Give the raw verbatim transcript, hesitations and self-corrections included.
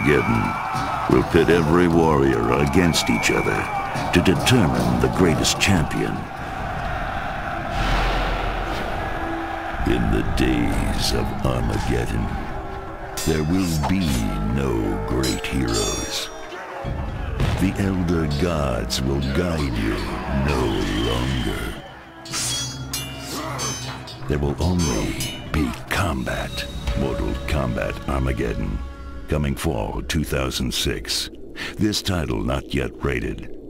Armageddon will pit every warrior against each other to determine the greatest champion. In the days of Armageddon, there will be no great heroes. The Elder Gods will guide you no longer. There will only be combat. Mortal Kombat Armageddon, coming fall two thousand six. This title not yet rated.